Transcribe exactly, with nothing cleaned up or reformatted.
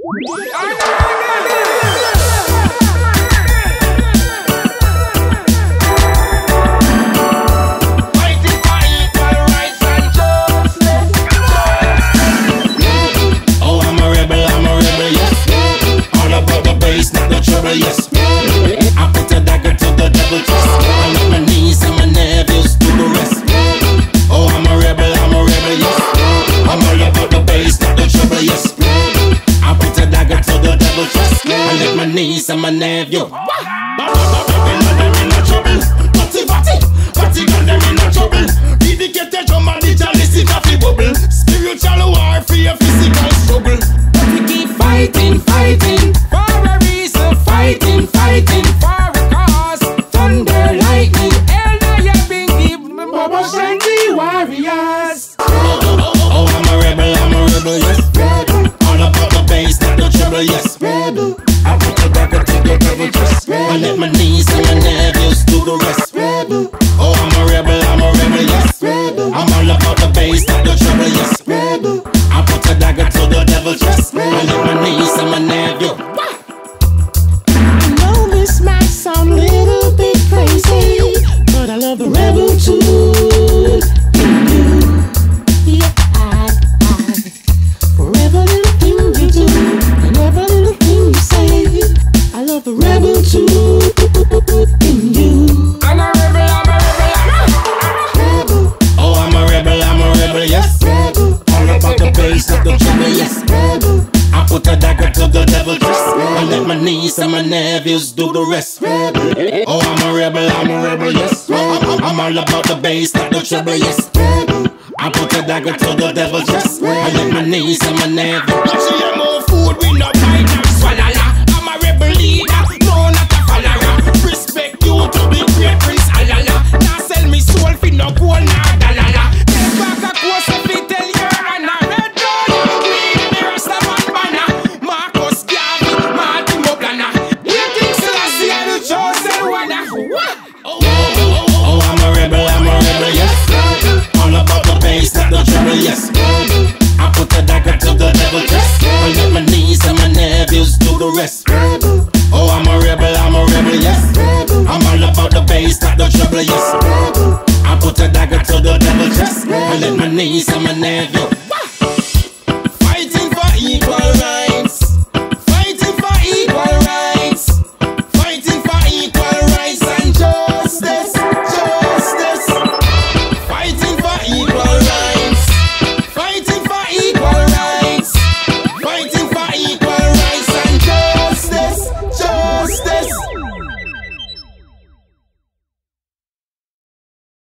Yes, I put a dagger to the devil chest. I let my niece and my nephews do the rest. Oh, I'm a rebel, I'm a rebel, yes. I'm all about the bass, not the trouble, yes. I put a dagger to the devil chest. I let my niece and my nephew. Babylon, them in a trouble. Party, party, party, gun them in a trouble. Dedicated drum and the chalice in a bubble. Spiritual warfare, physical struggle. But we keep fighting, fighting. Fighting, fighting for a cause. Thunder, lightning, and I have been given Baba Shanti warriors. Oh, oh, oh, oh, I'm a rebel, I'm a rebel, yes. Rebel. All about the bass, not the trouble, yes. Rebel. I put the dagger to the devil chest. I let my niece and my nephews do the rest. Rebel. Oh, I'm a rebel, I'm a rebel, yes. Rebel. I'm all about the bass, not the trouble, yes. Rebel. I put a dagger to the devil chest. I let my niece and my nephew. Sound a little bit crazy, but I love the rebel too. Yeah, I, I, for every little thing you do and every little thing you say, I love the rebel too in you. I'm a rebel, I'm a rebel, I'm a rebel. Oh, I'm a rebel, I'm a rebel, yes. Rebel. All about the bass of the trouble, yes. Rebel. I put a dagger to the devil chest. I let my niece and my nephews do the rest. Rebel. Oh, I'm a rebel, I'm a rebel, yes. I'm all about the bass, not the trouble, yes. Rebel. I put a dagger to the devil chest. I let my niece and my nephews. Now she have more food, we not bite and swallow. I'm a rebel leader, no not a follower. Respect you to be great Prince Alala. Now sell me soul for no gold, nah dalala. Take back a course if it tell you and a red gold and green, the rest of man banner. Marcus Garvey, Martin Moblana. We think Selassie are the chosen one. Oh, oh, oh, oh, I'm a rebel, I'm a rebel, yes. All about the bass, not the trouble, yes. I put a dagger to the devil chest. I let my niece and my nephews do the rest. Oh, I'm a rebel, I'm a rebel, yes. I'm all about the bass, not the trouble, yes. I put a dagger to the devil chest. I let my niece and my nephew.